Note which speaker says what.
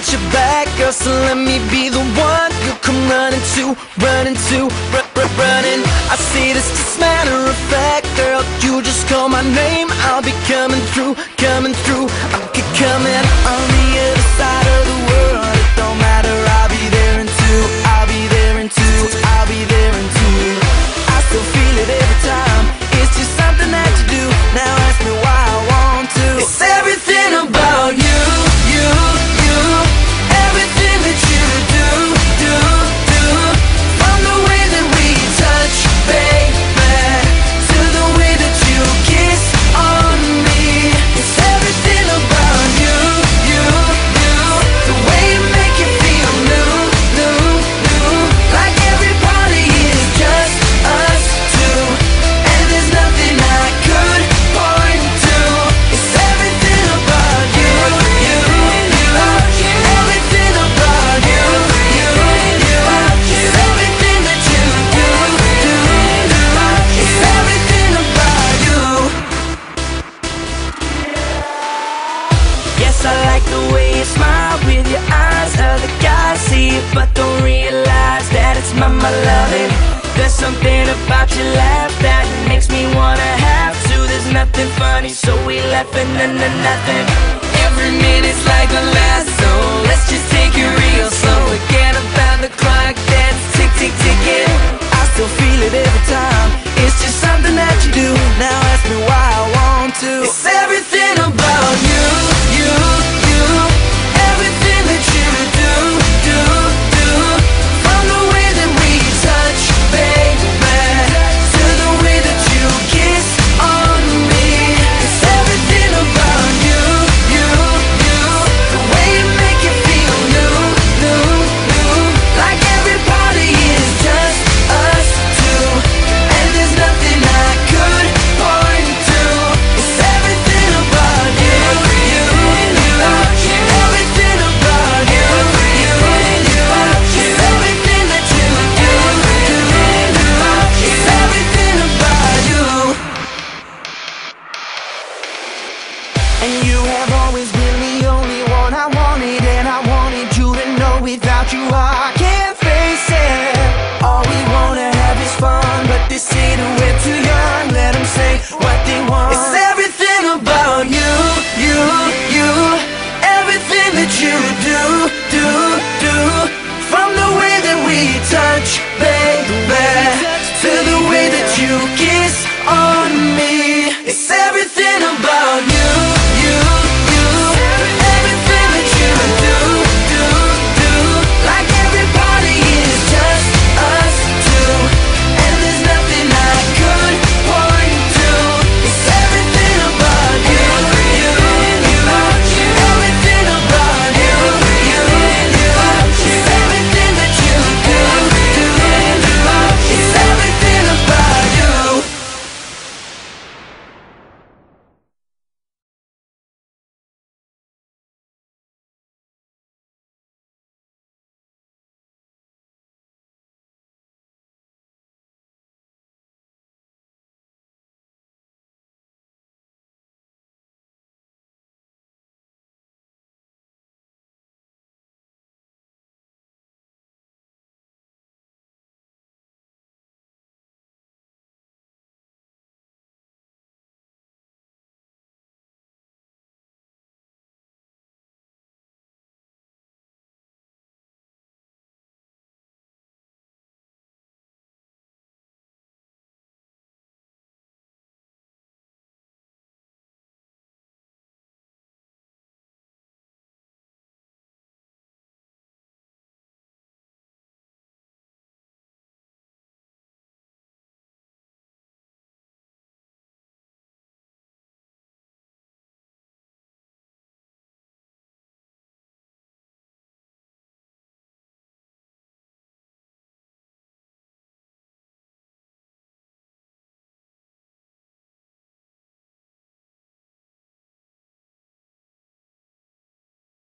Speaker 1: got your back, girl, so let me be the one you come running to, running to, running. I say this just matter of fact, girl, you just call my name, I'll be coming through, coming through. I'll be coming on the other side of the world. It don't matter, I'll be there in two, I'll be there in two, I'll be there in two. I still feel it every time, it's just something that you do. Now ask me why I want to. It's everything about you, you, you. Everything that you do, do, do. From the way that we touch, baby, to the way that you kiss on me. It's everything about you, you, you. The way you make it feel new, new, new. Like every party is just us two, and there's nothing I could point to. It's everything about you, you, you. Everything about you, you, you. It's everything that you do, do, do. It's everything about you. Yes, I like the way you smile with your eyes. Other guys see it but don't realize that it's my loving. There's something about your laugh that makes me wanna have to. There's nothing funny, so we laughing into nothing. Every minute's like the last, so let's just take it real slow. Forget about the clock that's tick, tick, ticking. I still feel it every time, it's just something that you do. Now ask me why I want to. It's